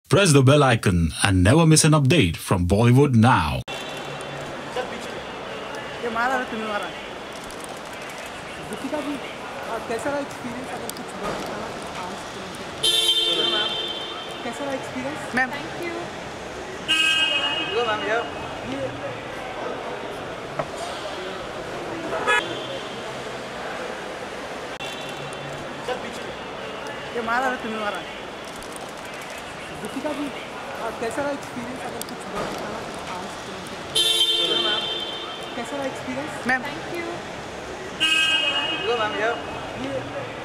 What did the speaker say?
Press the bell icon and never miss an update from Bollywood now. ये मारा है तुम्हें मारा दीपिका जी कैसा रहा एक्सपीरियंस अगर कुछ बताना मैम कैसा रहा एक्सपीरियंस मैम थैंक यू लो मैम ये ये मारा है तुम्हें मारा दीपिका जी कैसा रहा एक्सपीरियंस अगर कुछ बताना मैम कैसा रहा एक्सपीरियंस मैम थैंक यू लो मैम ये